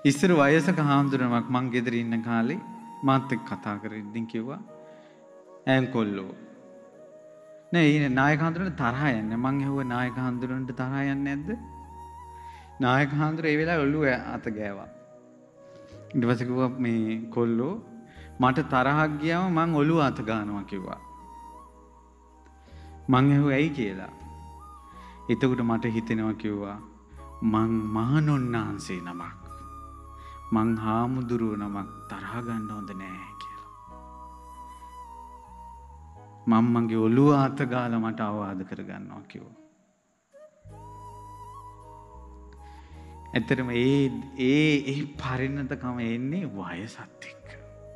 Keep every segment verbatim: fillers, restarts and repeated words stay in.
ඉස්සර වයසක හාමුදුරුවමක් මං ගෙදර ඉන්න කාලේ මාත් එක්ක කතා කරද්දී කිව්වා ඈන් කොල්ලෝ නෑ ඊ නායක හාමුදුරන්ට තරහ යන්නේ. මං ඇහුවා නායක හාමුදුරන්ට තරහ යන්නේ නැද්ද? නායක හාමුදුරුවෝ ඒ වෙලාවේ ඔළුව අත ගෑවා. ඊට පස්සේ කිව්වා මේ කොල්ලෝ මට තරහක් ගියාම මං ඔළුව අත ගන්නවා කිව්වා. මං ඇහුවා ඇයි කියලා. එතකොට මට හිතෙනවා කිව්වා මං මහණොන්නාන්සේ නමක් මං හාමුදුරුවෝ නමක් තරහ ගන්න හොඳ නෑ කියලා. මම මගේ ඔළුව අත ගාලා මට අවවාද කරගන්නවා කිව්වා. ඇත්තටම ඒ ඒ ඒ පරිණතකම එන්නේ වයසත් එක්ක.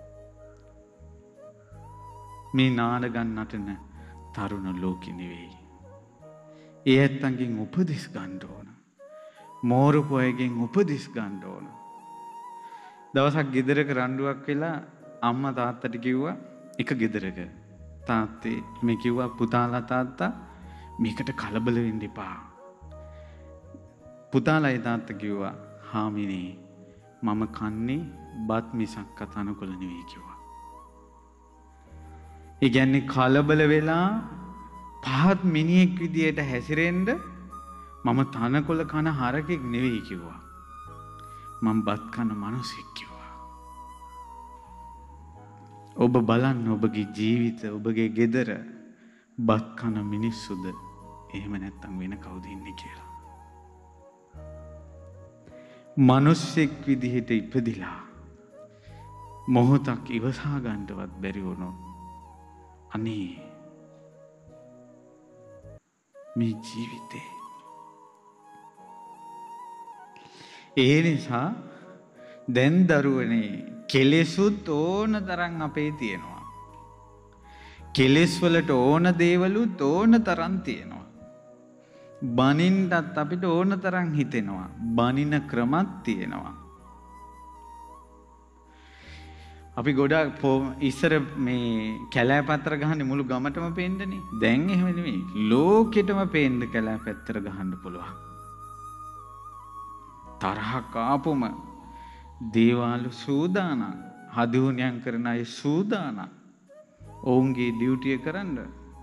මේ නාඩගම් නටන තරුණ ලෝකෙ නෙවෙයි. ඒ ඇත්තන්ගෙන් උපදෙස් ගන්න ඕන. මෝරපු අයගෙන් උපදෙස් ගන්න ඕන. දවසක් ගෙදරක රණ්ඩුවක් වෙලා අම්මා තාත්තට කිව්වා එක ගෙදරක තාත්තේ මේ කිව්වා පුතාලා තාත්තා මේකට කලබල වෙන්න එපා. පුතාලා ඒ තාත්තා කිව්වා හාමිනේ මම කන්නේ බත් මිසක් තනකොළ නෙවෙයි කිව්වා. ඒ කියන්නේ කලබල වෙලා පහත් මිනිහෙක් විදියට හැසිරෙන්න මම තනකොළ කන හරකෙක් නෙවෙයි කිව්වා. මම බත් කන මිනිසෙක් කිව්වා. ඔබ බලන්න ඔබගේ ජීවිත ඔබගේ ගෙදර බත් කන මිනිස්සුද එහෙම නැත්නම් වෙන කවුද ඉන්නේ කියලා. මිනිසෙක් විදිහට ඉපදිලා මොහොතක් ඉවසා ගන්නවත් බැරි වුණොත් අනේ මේ ජීවිතේ ඒ නිසා දැන් දරුවනේ කෙලෙසුත් ඕන තරම් අපේ තියෙනවා. කෙලෙස් වලට ඕන දේවලුත් ඕන තරම් තියෙනවා. බනින්නත් අපිට ඕන තරම් හිතෙනවා. බනින ක්‍රමත් තියෙනවා. අපි ගොඩක් ඉස්සර මේ කැලෑ පත්‍ර ගහන්නේ මුළු ගමටම පේන්නනේ. දැන් එහෙම නෙමෙයි. ලෝකෙටම පේන්න කැලෑ පත්‍ර ගහන්න පුළුවන්. තරහක් ආපුම දේවාල සූදානම්. හදුනියම් කරන අය සූදානම්. ඔවුන්ගේ ඩියුටිය කරන්න.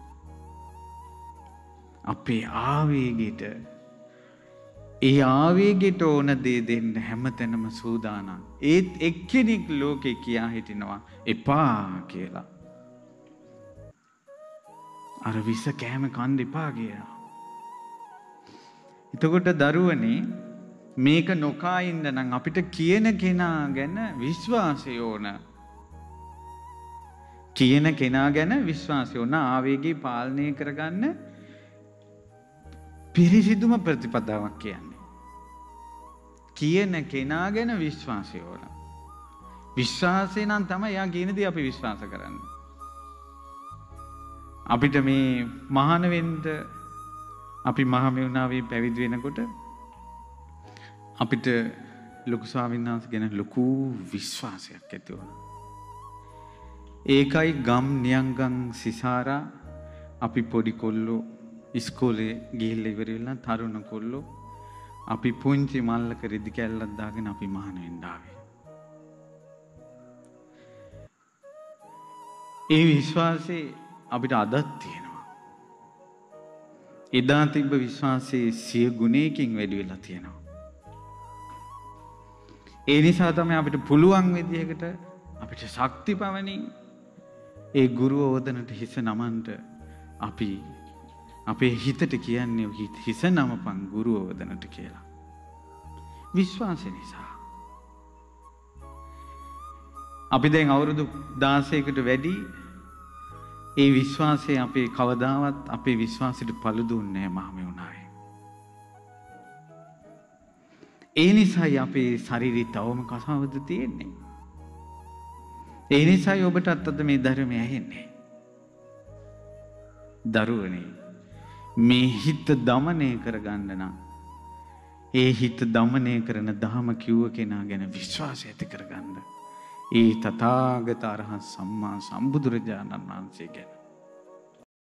අපේ ආවේගයට ඒ ආවේගයට ඕන දේ දෙන්න හැමතැනම සූදානම්. ඒත් එක්කෙනෙක් ලෝකේ කියා හිටිනවා එපා කියලා. අර විස කෑම කන්න එපා කියලා. එතකොට දරුවනේ මේක නොකා ඉන්න නම් අපිට කියන කෙනා ගැන විශ්වාසය ඕන. කියන කෙනා ගැන විශ්වාසය ඕන. ආවේගය පාලනය කරගන්න පිරිසිදුම ප්‍රතිපදාවක් කියන්නේ. කියන කෙනා ගැන විශ්වාසය ඕන. විශ්වාසය නම් තමයි යා කියන දේ අපි විශ්වාස කරන්නේ. අපිට මේ මහාන වෙන්න අපි මහමෙවුනාවේ පැවිදි වෙනකොට අපිට ලොකු ස්වාමීන් වහන්සේ ගැන ලොකු විශ්වාසයක් ඇති වුණා. ඒකයි ගම් නියංගම් සිසාරා අපි පොඩි කොල්ලෝ ඉස්කෝලේ ගිහිල්ලා ඉවර වෙලා තරුණ කොල්ලෝ අපි පුංචි මල්ලක රෙදි කැල්ලක් දාගෙන අපි මහාන වෙන්න ආවේ. ඒ විශ්වාසය අපිට අදත් තියෙනවා. එදා තිබ්බ විශ්වාසයේ සිය ගුණයකින් වැඩි වෙලා තියෙනවා. ඒ නිසා තමයි අපිට පුළුවන් විදිහකට අපිට ශක්ති පවණින් ඒ ගුරු ඕදනට හිස නමන්ට අපි අපේ හිතට කියන්නේ හිස නමපන් ගුරු ඕදනට කියලා. විශ්වාසය නිසා. අපි දැන් අවුරුදු දාසයකට වැඩි ඒ විශ්වාසය අපේ කවදාවත් අපේ විශ්වාසයට පළු දුන්නේ නැහැ මහමෙවුනාවේ. ඒ නිසායි අපේ ශරීරය තවම කසාවද තියෙන්නේ. ඒ නිසායි ඔබටත් අද මේ ධර්මය ඇහෙන්නේ. දරුවනේ මේ හිත දමනය කරගන්න නම් ඒ හිත දමනය කරන ධම කිව්ව කෙනා ගැන විශ්වාසය ඇති කරගන්න. ඒ තථාගත අරහත් සම්මා සම්බුදුරජාණන් වහන්සේ ගැන